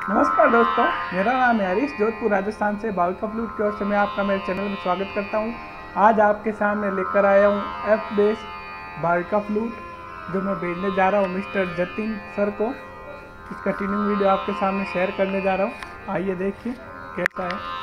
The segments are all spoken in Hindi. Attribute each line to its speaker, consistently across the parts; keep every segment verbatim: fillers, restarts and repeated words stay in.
Speaker 1: नमस्कार दोस्तों, मेरा नाम है हरीश। जोधपुर राजस्थान से भाविका फ्लूट की ओर से मैं आपका मेरे चैनल में स्वागत करता हूं। आज आपके सामने लेकर आया हूं एफ बेस भाविका फ्लूट, जो मैं भेजने जा रहा हूं मिस्टर जतिन सर को। इसका ट्यूनिंग वीडियो आपके सामने शेयर करने जा रहा हूं। आइए देखिए कैसा है।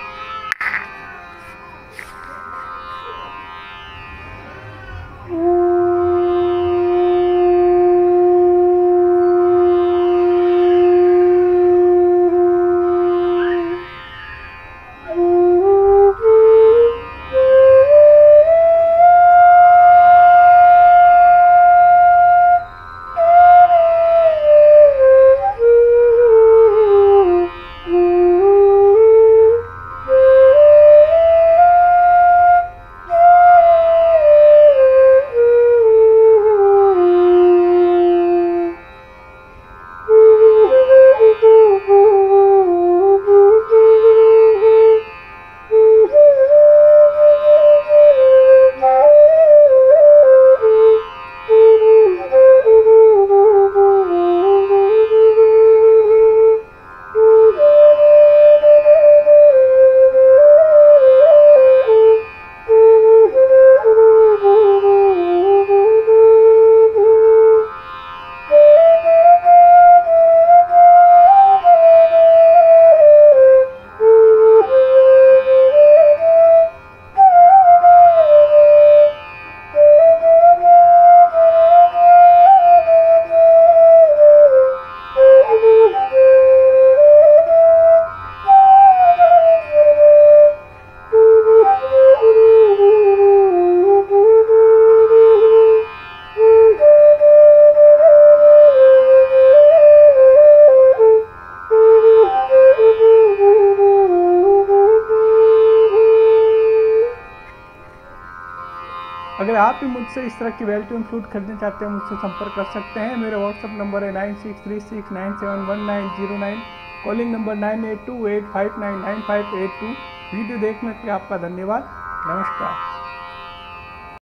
Speaker 1: अगर आप भी मुझसे इस तरह की वेल ट्यून फ्लूट खरीदना चाहते हैं, मुझसे संपर्क कर सकते हैं। मेरे व्हाट्सअप नंबर है nine six three six nine seven one nine zero nine, calling number nine eight two eight five nine nine five eight two. Video देखने के लिए आपका धन्यवाद। नमस्कार।